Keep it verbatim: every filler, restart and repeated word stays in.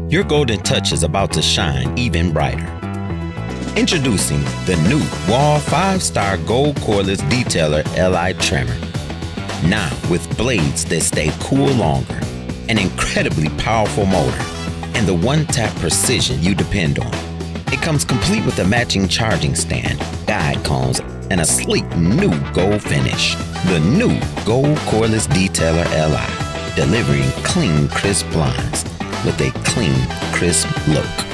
Your golden touch is about to shine even brighter. Introducing the new WAHL five star Gold Cordless Detailer L I Trimmer. Now with blades that stay cool longer, an incredibly powerful motor, and the one-tap precision you depend on. It comes complete with a matching charging stand, guide cones, and a sleek new gold finish. The new Gold Cordless Detailer L I, delivering clean, crisp lines with a clean, crisp look.